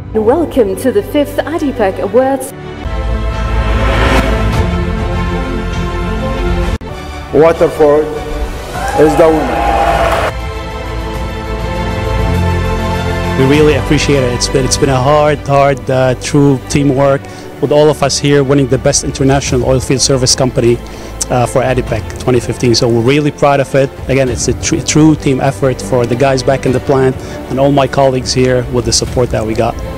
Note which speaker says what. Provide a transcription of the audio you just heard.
Speaker 1: Welcome to the 5th ADIPEC Awards.
Speaker 2: Waterford is the winner.
Speaker 3: We really appreciate it. It's been a hard, true teamwork with all of us here winning the best international oilfield service company for ADIPEC 2015. So we're really proud of it. Again, it's a true team effort for the guys back in the plant and all my colleagues here with the support that we got.